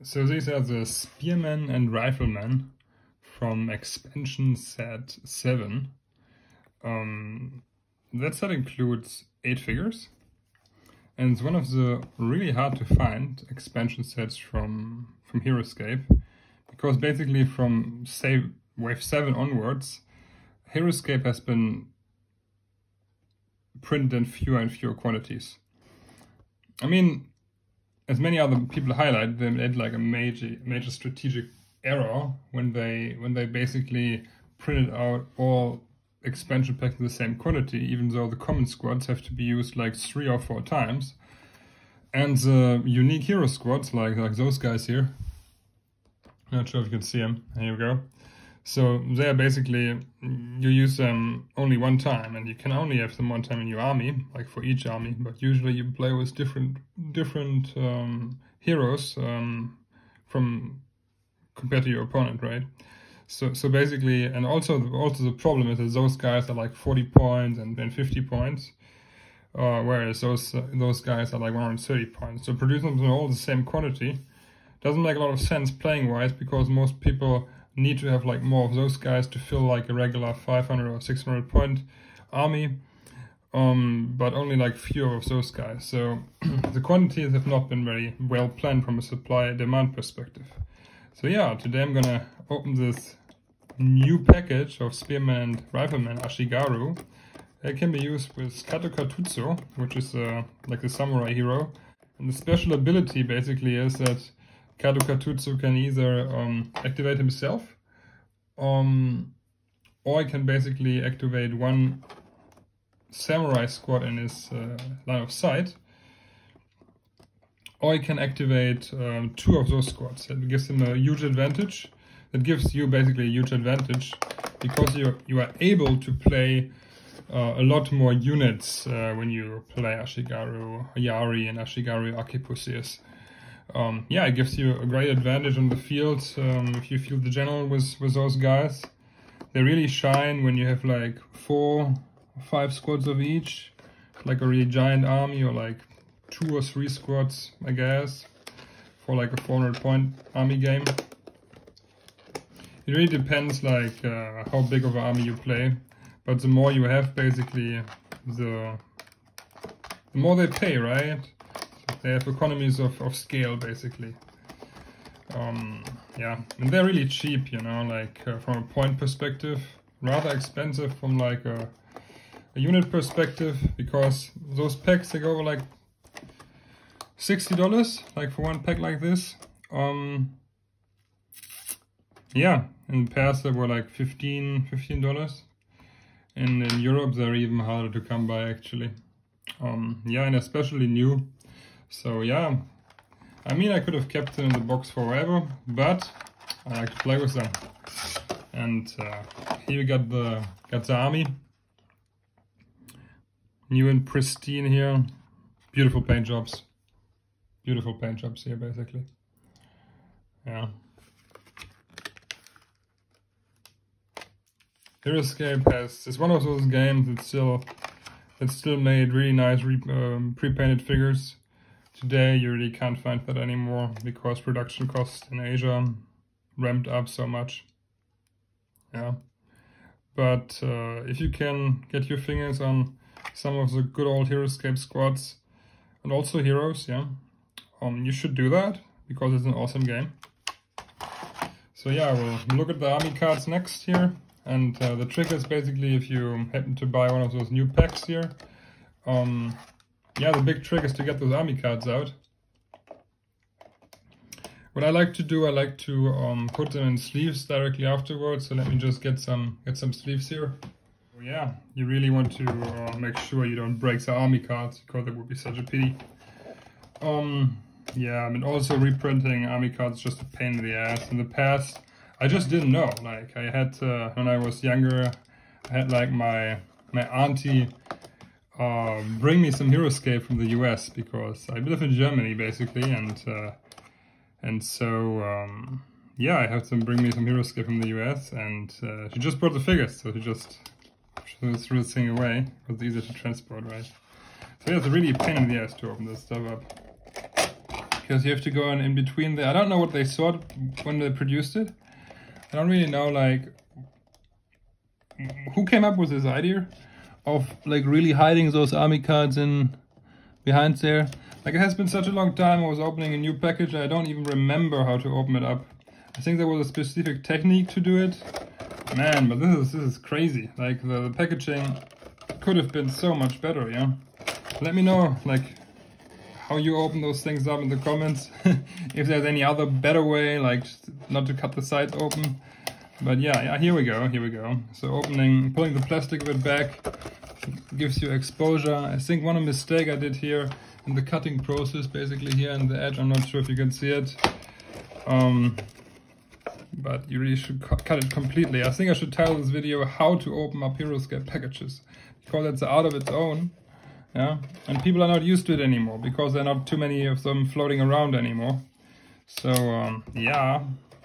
So these are the Spearmen and Riflemen from expansion set 7. That set includes 8 figures, and it's one of the really hard to find expansion sets from Heroscape, because basically from, say, Wave 7 onwards, Heroscape has been printed in fewer and fewer quantities. I mean, as many other people highlight, they made like a major strategic error when they basically printed out all expansion packs in the same quantity, even though the common squads have to be used like 3 or 4 times. And the unique hero squads, like those guys here, not sure if you can see them, here you go. So they are basically, you use them only one time, and you can only have them one time in your army, like for each army, but usually you play with different heroes from compared to your opponent, right? So basically, and also the problem is that those guys are like 40 points and 50 points, whereas those guys are like 130 points. So producing them in all the same quantity doesn't make a lot of sense playing wise, because most people need to have like more of those guys to fill like a regular 500 or 600 point army, but only like fewer of those guys. So the quantities have not been very well planned from a supply demand perspective. So yeah, today I'm gonna open this new package of Spearmen and Riflemen Ashigaru. It can be used with Kato Katutsu, which is like the samurai hero. And the special ability basically is that Kato Katutsu can either activate himself, or he can basically activate one samurai squad in his line of sight, or he can activate 2 of those squads. That gives him a huge advantage. That gives you basically a huge advantage, because you are able to play a lot more units when you play Ashigaru Yari and Ashigaru Akipusis. Yeah, it gives you a great advantage on the field if you field the general with those guys. They really shine when you have like 4 or 5 squads of each, like a really giant army, or like 2 or 3 squads, I guess, for like a 400 point army game. It really depends like how big of an army you play, but the more you have, basically, the more they pay, right? They have economies of scale, basically. Yeah, and they're really cheap, you know, like from a point perspective, rather expensive from like a unit perspective, because those packs, they go over like $60, like for one pack like this. Yeah, in the past they were like $15, and in Europe they're even harder to come by, actually. Yeah, and especially new. So yeah, I mean, I could have kept them in the box forever, but I like to play with them. And here we got the army, new and pristine here. Beautiful paint jobs here, basically. Yeah. Heroscape is one of those games that still made really nice pre-painted figures. Today you really can't find that anymore, because production costs in Asia ramped up so much. Yeah, but if you can get your fingers on some of the good old Heroscape squads and also heroes, yeah, you should do that, because it's an awesome game. So yeah, we'll look at the army cards next here. And the trick is basically, if you happen to buy one of those new packs here, yeah, the big trick is to get those army cards out. What I like to do, I like to put them in sleeves directly afterwards. So let me just get some sleeves here. Yeah, you really want to make sure you don't break the army cards, because that would be such a pity. Yeah, I mean, also reprinting army cards is just a pain in the ass. In the past, I just didn't know. Like, I had when I was younger, I had like my auntie bring me some Heroscape from the US, because I live in Germany basically, and so yeah, I had them bring me some Heroscape from the US, and she just brought the figures, so she just threw the thing away. It was easier to transport, right? So yeah, it's a really pain in the ass to open this stuff up. because you have to go in between there. I don't know what they thought when they produced it. I don't really know, like, who came up with this idea of like really hiding those army cards in behind there. Like, it has been such a long time I was opening a new package, I don't even remember how to open it up. I think there was a specific technique to do it. Man, but this is crazy. Like, the packaging could have been so much better, yeah? Let me know, like, how you open those things up in the comments. If there's any other better way, like, not to cut the sides open. But yeah, here we go. So pulling the plastic a bit back gives you exposure. I think one mistake I did here in the cutting process, basically here in the edge, I'm not sure if you can see it. But you really should cut it completely. I think I should title this video how to open up Heroscape packages, because it's out of its own. Yeah, and people are not used to it anymore because there are not too many of them floating around anymore. So yeah.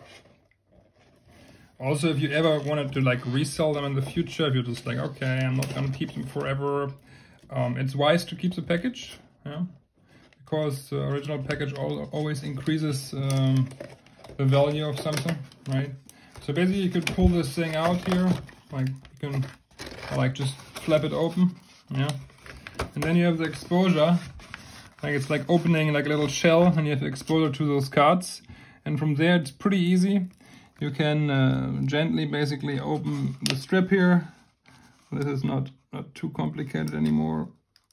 Also, if you ever wanted to like resell them in the future, if you're just like, okay, I'm not gonna keep them forever, it's wise to keep the package, yeah, because the original package always increases the value of something, right? So basically, you could pull this thing out here, like you can like just flap it open, yeah, and then you have the exposure, like it's like opening like a little shell, and you have exposure to those cards, and from there it's pretty easy. You can gently basically open the strip here. This is not too complicated anymore.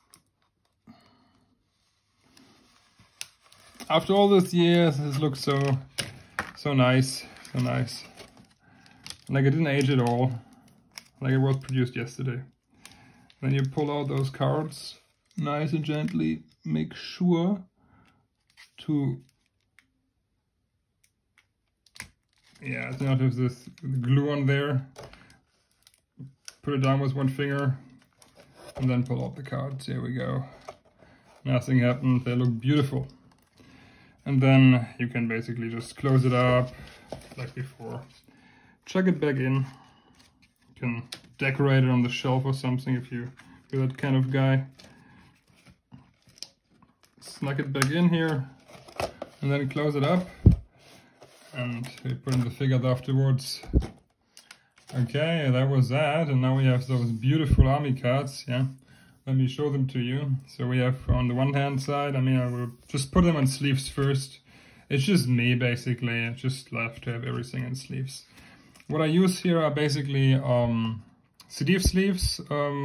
After all these years, this looks so nice, so nice. Like it didn't age at all. Like it was produced yesterday. Then you pull out those cards nice and gently. Make sure to it's not have this glue on there. Put it down with one finger and then pull out the cards. Here we go. Nothing happened. They look beautiful. And then you can basically just close it up like before. Chuck it back in. You can decorate it on the shelf or something if you're that kind of guy. Snug it back in here and then close it up. And we put in the figures afterwards. Okay, that was that, and now we have those beautiful army cards, yeah. Let me show them to you. So we have on the one hand side, I mean, I will just put them on sleeves first. It's just me, basically. I just love to have everything in sleeves. What I use here are basically CDF sleeves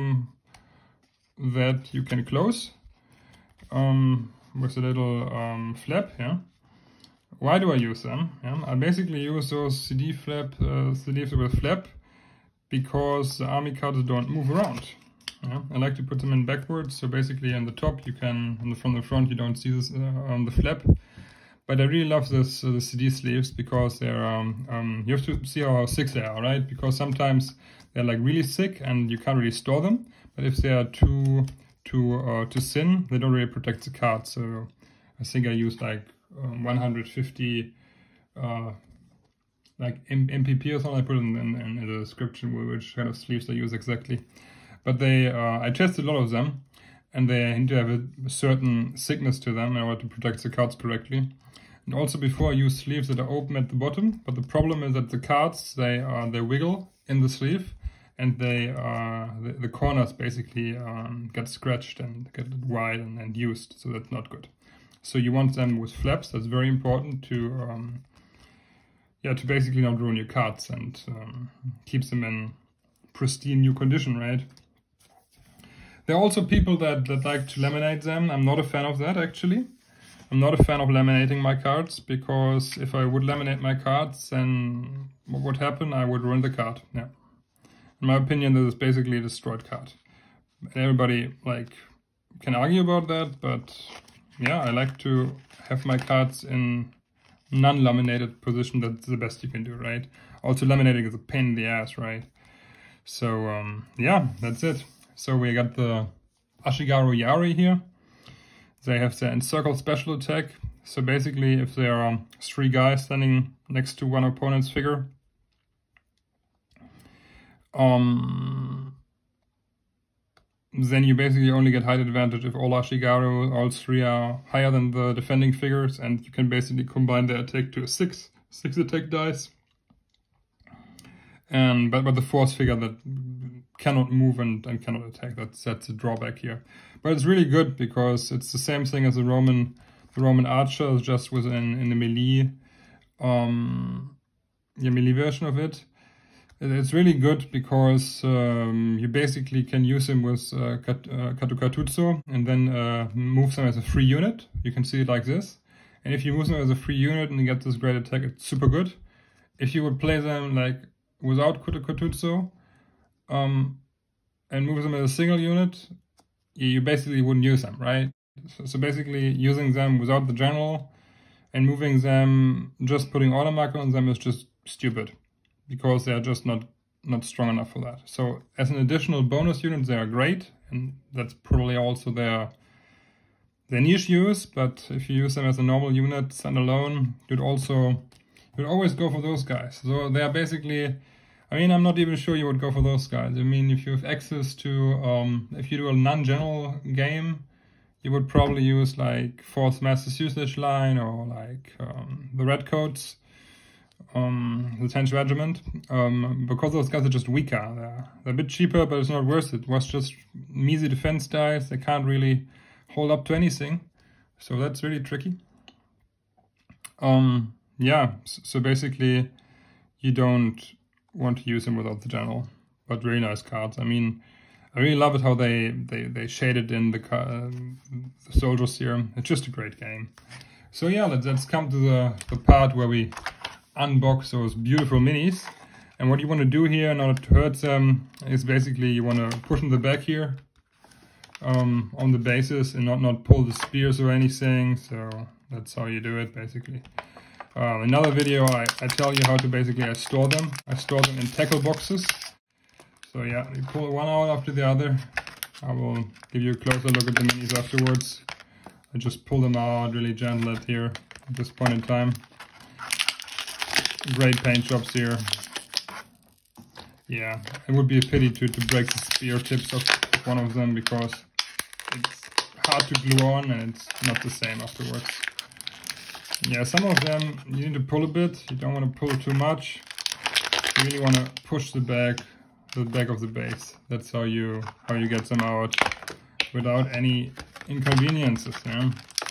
that you can close with a little flap, yeah. Why do I use them? Yeah, I basically use those CD sleeves with flap because the army cards don't move around. Yeah, I like to put them in backwards, so basically on the top you can, from the front you don't see this on the flap. But I really love this the CD sleeves because they're you have to see how thick they are, right? Because sometimes they're like really thick and you can't really store them. But if they are too thin, they don't really protect the card. So I think I use like 150 like MPP or something. I put in the description which kind of sleeves I use exactly. But they I tested a lot of them, and they need to have a certain thickness to them in order to protect the cards correctly. And also before I use sleeves that are open at the bottom, but the problem is that the cards they wiggle in the sleeve, and the corners basically get scratched and get wide and used, so that's not good. So you want them with flaps. That's very important to to basically not ruin your cards and keeps them in pristine new condition, right? There are also people that like to laminate them. I'm not a fan of that, actually. I'm not a fan of laminating my cards, because if I would laminate my cards, then what would happen? I would ruin the card. Yeah. In my opinion, this is basically a destroyed card. Everybody like can argue about that, but yeah, I like to have my cards in non-laminated position. That's the best you can do, right? Also, laminating is a pain in the ass, right? So yeah, that's it. So we got the Ashigaru Yari here. They have the encircle special attack. So basically, if there are 3 guys standing next to one opponent's figure, then you basically only get height advantage if all Ashigaru, all 3 are higher than the defending figures, and you can basically combine their attack to a 6 attack dice. And but the 4th figure that cannot move and cannot attack, that's a drawback here. But it's really good because it's the same thing as the Roman archer, just in the melee melee version of it. It's really good because you basically can use him with Katukatutsu and then move them as a free unit. You can see it like this. And if you move them as a free unit and you get this great attack, it's super good. If you would play them like without Katukatutsu and move them as a single unit, you basically wouldn't use them, right? So basically using them without the general and moving them, just putting auto marker on them is just stupid, because they are just not strong enough for that. So as an additional bonus unit, they are great, and that's probably also their niche use. But if you use them as a normal unit standalone, you'd always go for those guys. So they are basically, I mean, I'm not even sure you would go for those guys. I mean, if you have access to, if you do a non-general game, you would probably use like 4th Master's Usage line, or like the Redcoats, the 10th Regiment, because those guys are just weaker. They're a bit cheaper, but it's not worth it. It was just measly defense dice. They can't really hold up to anything, so that's really tricky. Yeah, so basically you don't want to use them without the general, but really nice cards. I mean, I really love it how they shaded in the soldiers here. It's just a great game. So yeah, let's come to the part where we unbox those beautiful minis. And what you want to do here in order to hurt them is basically you want to push in the back here on the bases and not pull the spears or anything. So that's how you do it basically. Another video I tell you how to basically I store them in tackle boxes. So yeah, you pull one out after the other. I will give you a closer look at the minis afterwards. I just pull them out really gentle here at this point in time. Great paint jobs here. Yeah, it would be a pity to break the spear tips of one of them, because it's hard to glue on and it's not the same afterwards. Yeah, some of them you need to pull a bit. You don't want to pull too much. You really want to push the back of the base. That's how you get them out without any inconveniences. Yeah.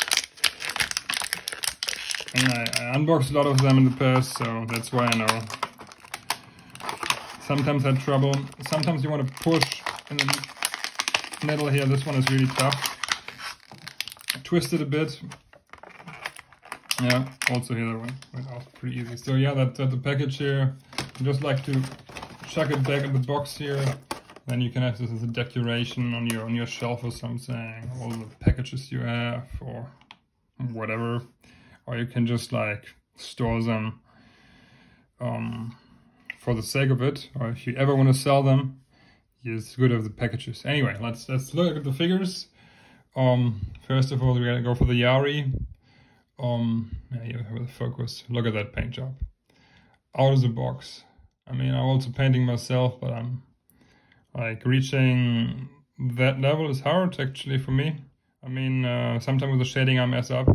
And I unboxed a lot of them in the past, so that's why I know. Sometimes I had trouble. Sometimes you want to push in the middle here. This one is really tough. Twist it a bit. Yeah, also here that went out pretty easy. So yeah, that's the package here. I just like to chuck it back in the box here. Then you can have this as a decoration on your shelf or something. All the packages you have or whatever. Or you can just like store them for the sake of it. Or if you ever want to sell them, it's good to have the packages. Anyway, let's look at the figures. First of all, we're gonna go for the Yari. Yeah, you have the focus. Look at that paint job. Out of the box. I mean, I'm also painting myself, but I'm like reaching that level is hard actually for me. I mean, sometimes with the shading I mess up.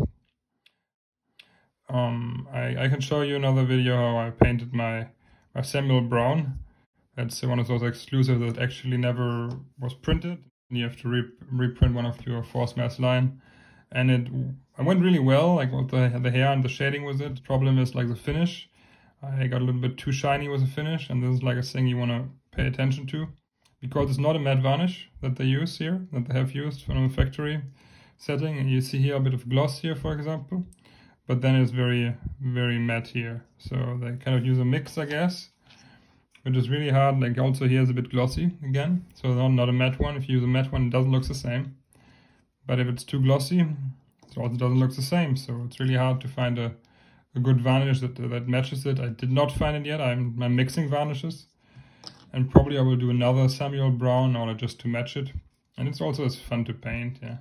I can show you another video how I painted my Samuel Brown. That's one of those exclusives that actually never was printed. You have to reprint one of your Force Mass line. And it went really well, like with the hair and the shading with it. The problem is like the finish. I got a little bit too shiny with the finish, and this is like a thing you want to pay attention to. Because it's not a matte varnish that they use here, that they have used from the factory setting. And you see here a bit of gloss here, for example. But then it's very, very matte here. So they kind of use a mix, I guess. Which is really hard. Like also here is a bit glossy again. So not a matte one. If you use a matte one, it doesn't look the same. But if it's too glossy, it also doesn't look the same. So it's really hard to find a good varnish that matches it. I did not find it yet. I'm mixing varnishes. And probably I will do another Samuel Brown in order just to match it. And it's also as fun to paint, yeah.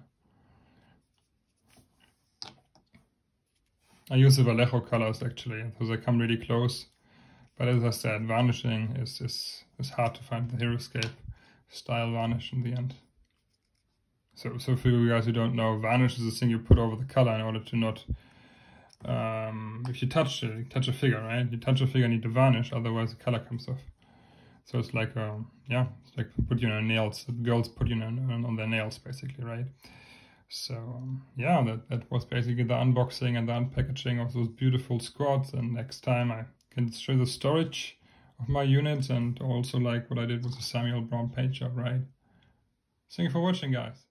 I use the Vallejo Colors actually, so they come really close. But as I said, varnishing is hard to find the Heroscape style varnish in the end. So for you guys who don't know, varnish is a thing you put over the color in order to not, if you touch a figure, right? You touch a figure, you need to varnish, otherwise the color comes off. So it's like, yeah, it's like put you on nails. Girls put you on their nails, basically, right? So yeah, that was basically the unboxing and the unpackaging of those beautiful squads. And next time I can show the storage of my units and also like what I did with the Samuel Brown paint job, right? Thank you for watching, guys.